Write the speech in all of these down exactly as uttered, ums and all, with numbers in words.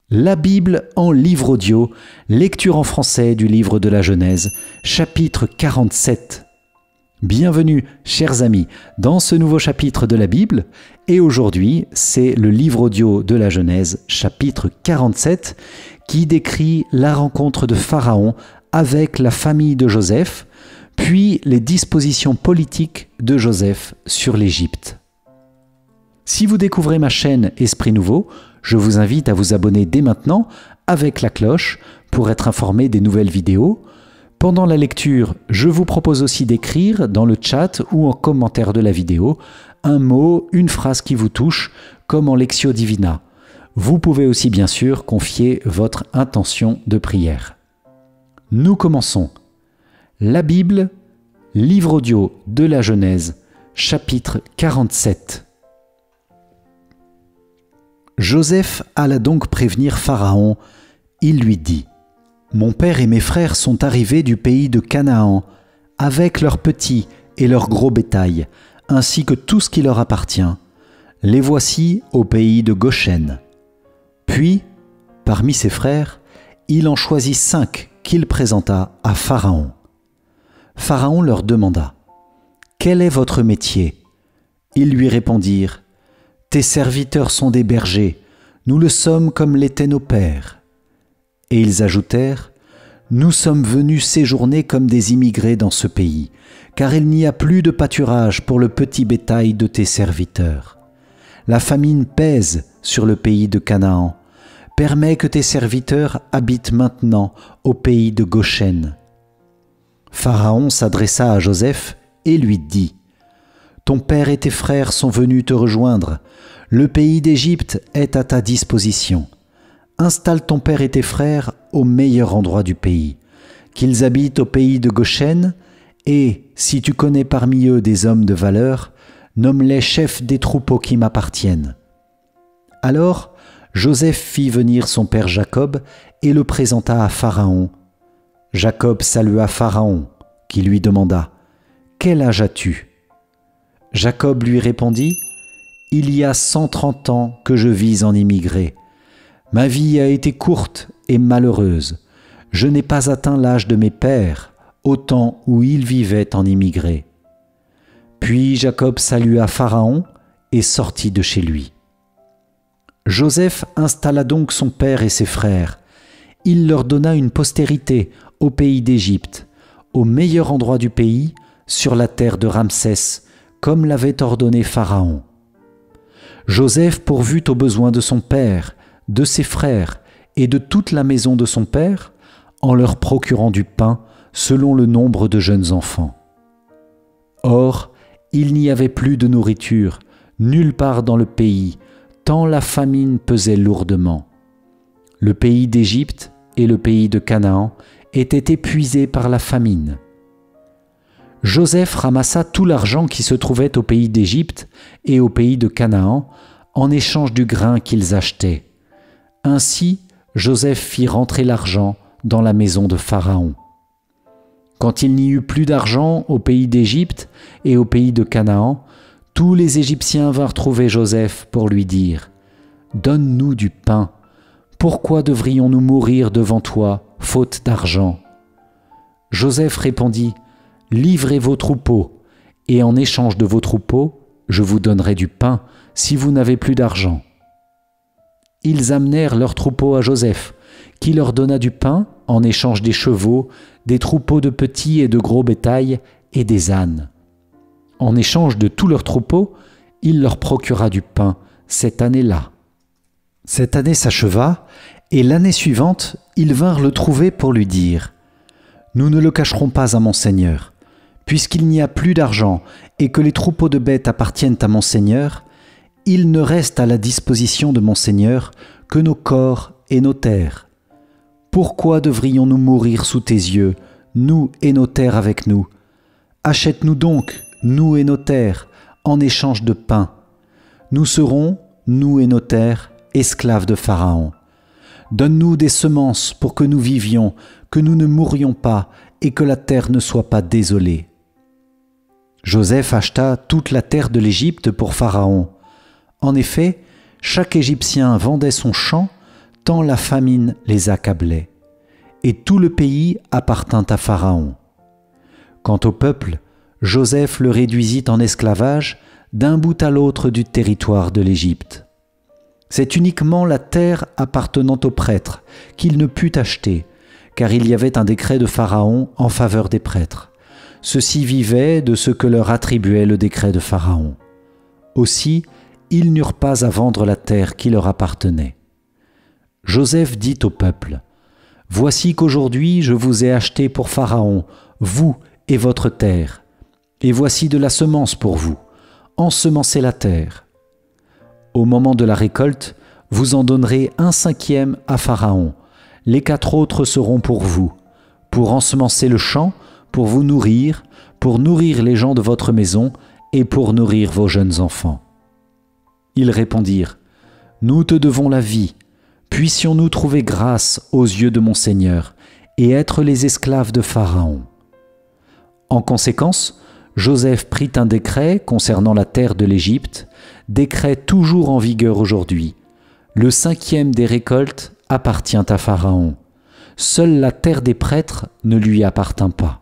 La Bible en livre audio, lecture en français du livre de la Genèse, chapitre quarante-sept. Bienvenue, chers amis, dans ce nouveau chapitre de la Bible. Et aujourd'hui, c'est le livre audio de la Genèse, chapitre quarante-sept, qui décrit la rencontre de Pharaon avec la famille de Joseph, puis les dispositions politiques de Joseph sur l'Égypte. Si vous découvrez ma chaîne Esprit Nouveau, je vous invite à vous abonner dès maintenant avec la cloche pour être informé des nouvelles vidéos. Pendant la lecture, je vous propose aussi d'écrire dans le chat ou en commentaire de la vidéo un mot, une phrase qui vous touche, comme en Lectio Divina. Vous pouvez aussi bien sûr confier votre intention de prière. Nous commençons. La Bible, livre audio de la Genèse, chapitre quarante-sept. Joseph alla donc prévenir Pharaon. Il lui dit : « Mon père et mes frères sont arrivés du pays de Canaan, avec leurs petits et leurs gros bétail, ainsi que tout ce qui leur appartient. Les voici au pays de Goshen. » Puis, parmi ses frères, il en choisit cinq qu'il présenta à Pharaon. Pharaon leur demanda : « Quel est votre métier ?» Ils lui répondirent : « Tes serviteurs sont des bergers, nous le sommes comme l'étaient nos pères. » Et ils ajoutèrent : « Nous sommes venus séjourner comme des immigrés dans ce pays, car il n'y a plus de pâturage pour le petit bétail de tes serviteurs. La famine pèse sur le pays de Canaan. Permets que tes serviteurs habitent maintenant au pays de Goshen. » Pharaon s'adressa à Joseph et lui dit : « Ton père et tes frères sont venus te rejoindre. Le pays d'Égypte est à ta disposition. Installe ton père et tes frères au meilleur endroit du pays, qu'ils habitent au pays de Goshen, et, si tu connais parmi eux des hommes de valeur, nomme-les chefs des troupeaux qui m'appartiennent. » Alors Joseph fit venir son père Jacob et le présenta à Pharaon. Jacob salua Pharaon, qui lui demanda : « Quel âge as-tu » Jacob lui répondit : « Il y a cent trente ans que je vis en immigré. Ma vie a été courte et malheureuse. Je n'ai pas atteint l'âge de mes pères, au temps où ils vivaient en immigré. » Puis Jacob salua Pharaon et sortit de chez lui. Joseph installa donc son père et ses frères. Il leur donna une postérité au pays d'Égypte, au meilleur endroit du pays, sur la terre de Ramsès, comme l'avait ordonné Pharaon. Joseph pourvut aux besoins de son père, de ses frères et de toute la maison de son père, en leur procurant du pain selon le nombre de jeunes enfants. Or, il n'y avait plus de nourriture, nulle part dans le pays, tant la famine pesait lourdement. Le pays d'Égypte et le pays de Canaan étaient épuisés par la famine. Joseph ramassa tout l'argent qui se trouvait au pays d'Égypte et au pays de Canaan en échange du grain qu'ils achetaient. Ainsi, Joseph fit rentrer l'argent dans la maison de Pharaon. Quand il n'y eut plus d'argent au pays d'Égypte et au pays de Canaan, tous les Égyptiens vinrent trouver Joseph pour lui dire : « Donne-nous du pain. Pourquoi devrions-nous mourir devant toi, faute d'argent ?» Joseph répondit : « Livrez vos troupeaux, et en échange de vos troupeaux, je vous donnerai du pain si vous n'avez plus d'argent. » Ils amenèrent leurs troupeaux à Joseph, qui leur donna du pain en échange des chevaux, des troupeaux de petits et de gros bétail et des ânes. En échange de tous leurs troupeaux, il leur procura du pain cette année-là. Cette année s'acheva, et l'année suivante, ils vinrent le trouver pour lui dire : « Nous ne le cacherons pas à mon Seigneur. Puisqu'il n'y a plus d'argent et que les troupeaux de bêtes appartiennent à mon Seigneur, il ne reste à la disposition de mon Seigneur que nos corps et nos terres. Pourquoi devrions-nous mourir sous tes yeux, nous et nos terres avec nous ? Achète-nous donc, nous et nos terres, en échange de pain. Nous serons, nous et nos terres, esclaves de Pharaon. Donne-nous des semences pour que nous vivions, que nous ne mourions pas et que la terre ne soit pas désolée. » Joseph acheta toute la terre de l'Égypte pour Pharaon. En effet, chaque Égyptien vendait son champ tant la famine les accablait. Et tout le pays appartint à Pharaon. Quant au peuple, Joseph le réduisit en esclavage d'un bout à l'autre du territoire de l'Égypte. C'est uniquement la terre appartenant aux prêtres qu'il ne put acheter, car il y avait un décret de Pharaon en faveur des prêtres. Ceux-ci vivaient de ce que leur attribuait le décret de Pharaon. Aussi, ils n'eurent pas à vendre la terre qui leur appartenait. Joseph dit au peuple, « Voici qu'aujourd'hui je vous ai acheté pour Pharaon, vous et votre terre, et voici de la semence pour vous, ensemencez la terre. Au moment de la récolte, vous en donnerez un cinquième à Pharaon, les quatre autres seront pour vous, pour ensemencer le champ, pour vous nourrir, pour nourrir les gens de votre maison et pour nourrir vos jeunes enfants. » Ils répondirent, « Nous te devons la vie, puissions-nous trouver grâce aux yeux de mon Seigneur et être les esclaves de Pharaon. » En conséquence, Joseph prit un décret concernant la terre de l'Égypte, décret toujours en vigueur aujourd'hui. Le cinquième des récoltes appartient à Pharaon. Seule la terre des prêtres ne lui appartint pas.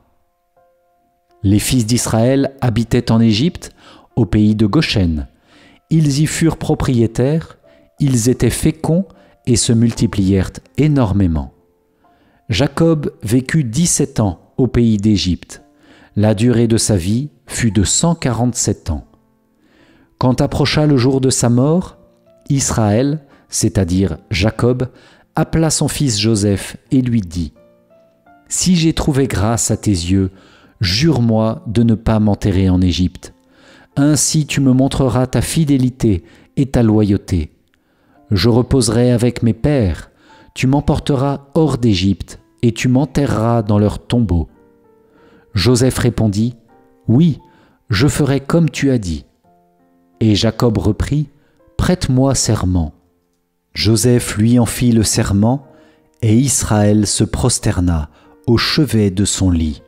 Les fils d'Israël habitaient en Égypte, au pays de Goshen. Ils y furent propriétaires, ils étaient féconds et se multiplièrent énormément. Jacob vécut dix-sept ans au pays d'Égypte. La durée de sa vie fut de cent quarante-sept ans. Quand approcha le jour de sa mort, Israël, c'est-à-dire Jacob, appela son fils Joseph et lui dit « Si j'ai trouvé grâce à tes yeux, jure-moi de ne pas m'enterrer en Égypte. Ainsi tu me montreras ta fidélité et ta loyauté. Je reposerai avec mes pères, tu m'emporteras hors d'Égypte et tu m'enterreras dans leur tombeau. » Joseph répondit, « Oui, je ferai comme tu as dit. » Et Jacob reprit, « Prête-moi serment. » Joseph lui en fit le serment, et Israël se prosterna au chevet de son lit.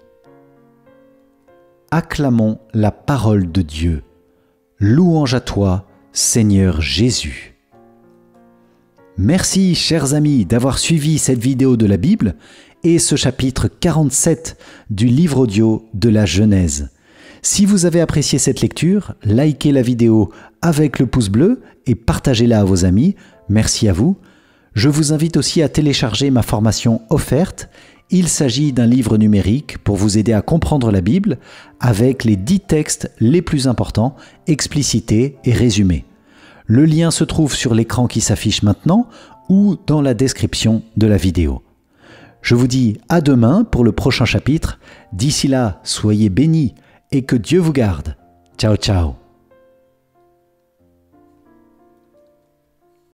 Acclamons la parole de Dieu. Louange à toi, Seigneur Jésus. Merci, chers amis, d'avoir suivi cette vidéo de la Bible et ce chapitre quarante-sept du livre audio de la Genèse. Si vous avez apprécié cette lecture, likez la vidéo avec le pouce bleu et partagez-la à vos amis. Merci à vous. Je vous invite aussi à télécharger ma formation offerte. Il s'agit d'un livre numérique pour vous aider à comprendre la Bible avec les dix textes les plus importants, explicités et résumés. Le lien se trouve sur l'écran qui s'affiche maintenant ou dans la description de la vidéo. Je vous dis à demain pour le prochain chapitre. D'ici là, soyez bénis et que Dieu vous garde. Ciao, ciao.